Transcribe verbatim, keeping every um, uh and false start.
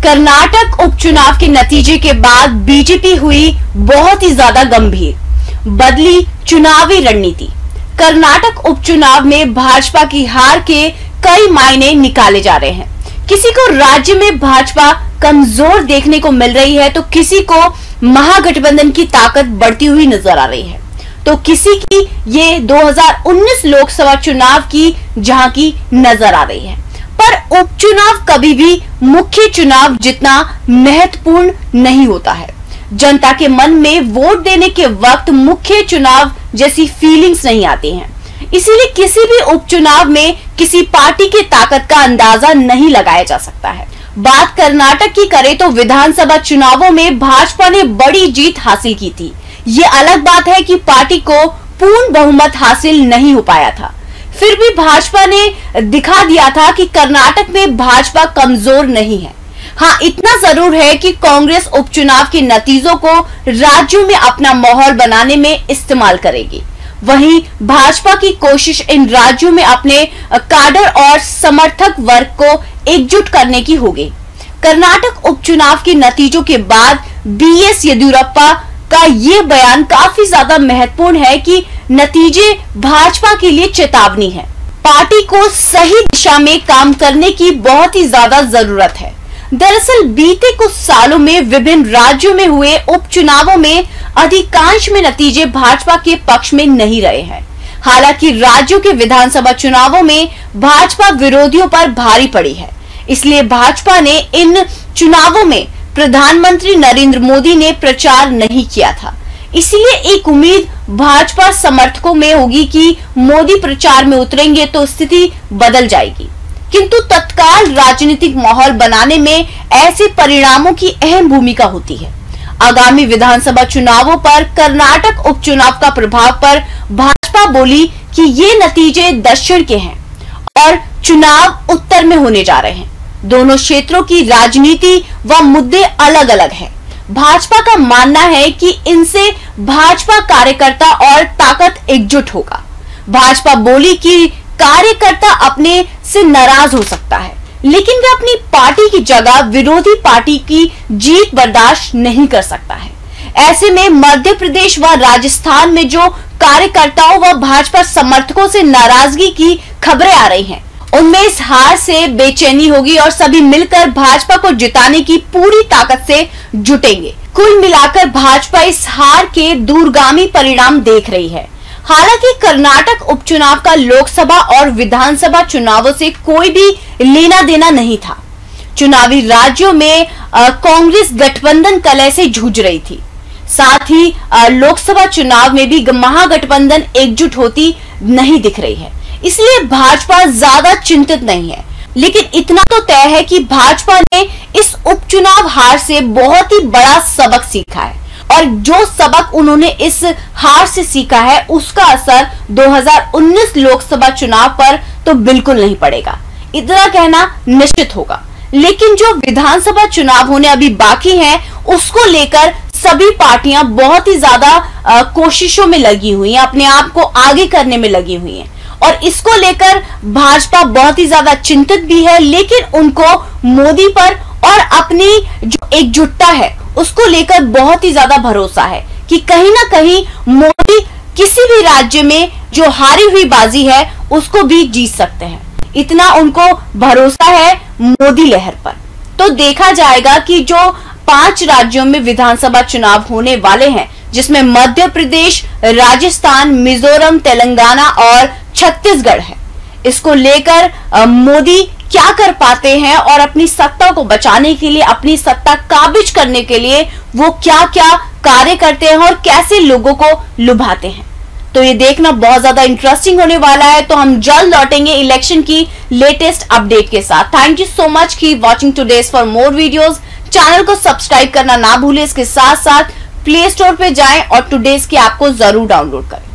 कर्नाटक उपचुनाव के नतीजे के बाद बीजेपी हुई बहुत ही ज्यादा गंभीर, बदली चुनावी रणनीति। कर्नाटक उपचुनाव में भाजपा की हार के कई मायने निकाले जा रहे हैं। किसी को राज्य में भाजपा कमजोर देखने को मिल रही है, तो किसी को महागठबंधन की ताकत बढ़ती हुई नजर आ रही है, तो किसी की ये दो हज़ार उन्नीस लोकसभा चुनाव की झांकी नजर आ रही है। पर उपचुनाव कभी भी मुख्य चुनाव जितना महत्वपूर्ण नहीं होता है। जनता के मन में वोट देने के वक्त मुख्य चुनाव जैसी फीलिंग्स नहीं आती हैं। इसीलिए किसी भी उपचुनाव में किसी पार्टी की ताकत का अंदाजा नहीं लगाया जा सकता है। बात कर्नाटक की करें तो विधानसभा चुनावों में भाजपा ने बड़ी जीत हासिल की थी। ये अलग बात है कि पार्टी को पूर्ण बहुमत हासिल नहीं हो पाया था, फिर भी भाजपा ने दिखा दिया था कि कर्नाटक में भाजपा कमजोर नहीं है। हाँ, इतना जरूर है कि कांग्रेस उपचुनाव के नतीजों को राज्यों में अपना माहौल बनाने में इस्तेमाल करेगी। वहीं भाजपा की कोशिश इन राज्यों में अपने काडर और समर्थक वर्ग को एकजुट करने की होगी। कर्नाटक उपचुनाव के नतीजों के बाद बी एस येदियुरप्पा का ये बयान काफी ज्यादा महत्वपूर्ण है कि नतीजे भाजपा के लिए चेतावनी है। पार्टी को सही दिशा में काम करने की बहुत ही ज्यादा जरूरत है। दरअसल बीते कुछ सालों में विभिन्न राज्यों में हुए उपचुनावों में अधिकांश में नतीजे भाजपा के पक्ष में नहीं रहे हैं। हालांकि राज्यों के विधानसभा चुनावों में भाजपा विरोधियों पर भारी पड़ी है, इसलिए भाजपा ने इन चुनावों में प्रधानमंत्री नरेंद्र मोदी ने प्रचार नहीं किया था। इसलिए एक उम्मीद भाजपा समर्थकों में होगी कि मोदी प्रचार में उतरेंगे तो स्थिति बदल जाएगी। किंतु तत्काल राजनीतिक माहौल बनाने में ऐसे परिणामों की अहम भूमिका होती है। आगामी विधानसभा चुनावों पर कर्नाटक उपचुनाव का प्रभाव पर भाजपा बोली कि ये नतीजे दक्षिण के हैं और चुनाव उत्तर में होने जा रहे हैं। दोनों क्षेत्रों की राजनीति व मुद्दे अलग अलग हैं। भाजपा का मानना है कि इनसे भाजपा कार्यकर्ता और ताकत एकजुट होगा। भाजपा बोली कि कार्यकर्ता अपने से नाराज हो सकता है, लेकिन वे अपनी पार्टी की जगह विरोधी पार्टी की जीत बर्दाश्त नहीं कर सकता है। ऐसे में मध्य प्रदेश व राजस्थान में जो कार्यकर्ताओं व भाजपा समर्थकों से नाराजगी की खबरें आ रही हैं, उनमें इस हार से बेचैनी होगी और सभी मिलकर भाजपा को जिताने की पूरी ताकत से जुटेंगे। कुल मिलाकर भाजपा इस हार के दूरगामी परिणाम देख रही है। हालांकि कर्नाटक उपचुनाव का लोकसभा और विधानसभा चुनावों से कोई भी लेना देना नहीं था। चुनावी राज्यों में कांग्रेस गठबंधन कलह से जूझ रही थी। साथ ही लोकसभा चुनाव में भी महागठबंधन एकजुट होती नहीं दिख रही है। इसलिए भाजपा ज्यादा चिंतित नहीं है, लेकिन इतना तो तय है कि भाजपा ने इस उपचुनाव हार से बहुत ही बड़ा सबक सीखा है और जो सबक उन्होंने इस हार से सीखा है उसका असर दो हज़ार उन्नीस लोकसभा चुनाव पर तो बिल्कुल नहीं पड़ेगा। इतना कहना निश्चित होगा, लेकिन जो विधानसभा चुनाव होने अभी बाकी हैं, उसको लेकर सभी पार्टियां बहुत ही ज्यादा कोशिशों में लगी हुई हैं, अपने आप को आगे करने में लगी हुई हैं और इसको लेकर भाजपा बहुत ही ज्यादा चिंतित भी है। लेकिन उनको मोदी पर और अपनी जो एकजुटता है उसको लेकर बहुत ही ज्यादा भरोसा है कि कहीं ना कहीं मोदी किसी भी राज्य में जो हारी हुई बाजी है उसको भी जीत सकते हैं। इतना उनको भरोसा है मोदी लहर पर। तो देखा जाएगा कि जो पांच राज्यों में विधानसभा चुनाव होने वाले हैं, जिसमें मध्य प्रदेश, राजस्थान, मिजोरम, तेलंगाना और छत्तीसगढ़ है, इसको लेकर मोदी क्या कर पाते हैं और अपनी सत्ता को बचाने के लिए, अपनी सत्ता काबिज करने के लिए वो क्या क्या कार्य करते हैं और कैसे लोगों को लुभाते हैं। तो ये देखना बहुत ज्यादा इंटरेस्टिंग होने वाला है। तो हम जल्द लौटेंगे इलेक्शन की लेटेस्ट अपडेट के साथ। Thank you so much, keep watching today's for more videos. Channel को सब्सक्राइब करना ना भूलें। इसके साथ साथ प्ले स्टोर पे जाएं और टुडेज की ऐप को जरूर डाउनलोड करें।